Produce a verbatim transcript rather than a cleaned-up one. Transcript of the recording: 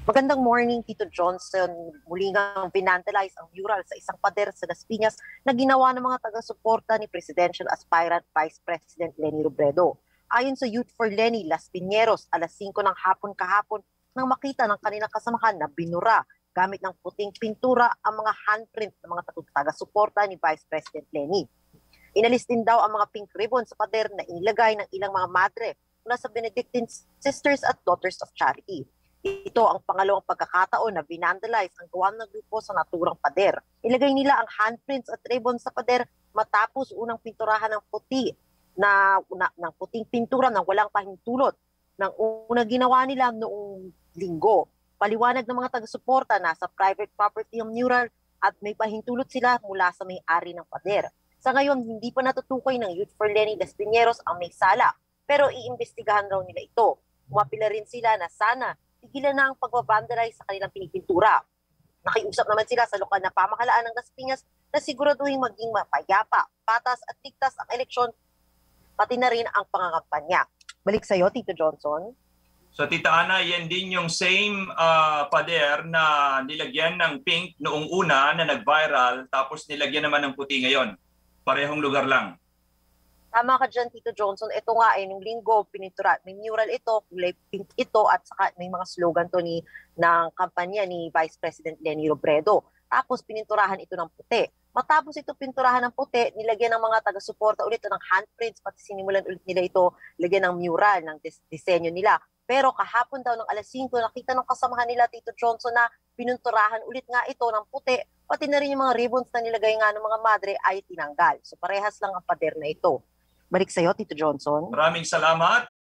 Magandang morning, Tito Johnson. Muli ngang vinandalize ang mural sa isang pader sa Las Piñas na ginawa ng mga taga-suporta ni Presidential Aspirant Vice President Leni Robredo. Ayon sa Youth for Leni, Las Piñeros, alas singko ng hapon kahapon nang makita ng kanilang kasamahan na binura gamit ng puting pintura ang mga handprint ng mga taga-suporta ni Vice President Leni. Inalis din daw ang mga pink ribbon sa pader na inilagay ng ilang mga madre mula sa Benedictine Sisters at Daughters of Charity. Ito ang pangalawang pagkakataon na vinandalize ang gawa ng grupo sa naturang pader. Ilagay nila ang handprints at ribbon sa pader matapos unang pinturahan ng puti na, na ng puting pintura ng walang pahintulot ng unang ginawa nila noong linggo. Paliwanag ng mga taga-suporta na sa private property ang mural at may pahintulot sila mula sa may-ari ng pader. Sa ngayon, hindi pa natutukoy ng Youth for Leni Las Piñeros ang may sala, pero iimbestigahan raw nila ito. Umapila rin sila na sana tigilan na ang pagbabandalize sa kanilang pinipintura. Nakiusap naman sila sa lokal na pamahalaan ng Las Piñas na siguraduhin maging mapayapa, patas at ligtas ang eleksyon, pati na rin ang pangangampanya. Balik sa iyo, Tito Johnson. So Tita Ana, yan din yung same uh, pader na nilagyan ng pink noong una na nag-viral tapos nilagyan naman ng puti ngayon. Parehong lugar lang. Tama ka dyan, Tito Johnson. Ito nga, eh, nung linggo, pinintura. May mural ito, kulay pink ito, at saka may mga slogan to ni, ng kampanya ni Vice President Leni Robredo. Tapos pininturahan ito ng puti. Matapos ito pinturahan ng puti, nilagyan ng mga taga-suporta ulit ito ng handprints, pati sinimulan ulit nila ito, lagyan ng mural, ng dis- disenyo nila. Pero kahapon daw ng alas singko, nakita ng kasamahan nila, Tito Johnson, na pininturahan ulit nga ito ng puti, pati na rin yung mga ribbons na nilagay nga ng mga madre ay tinanggal. So parehas lang ang pader na ito. Balik sa iyo, Tito Johnson. Maraming salamat.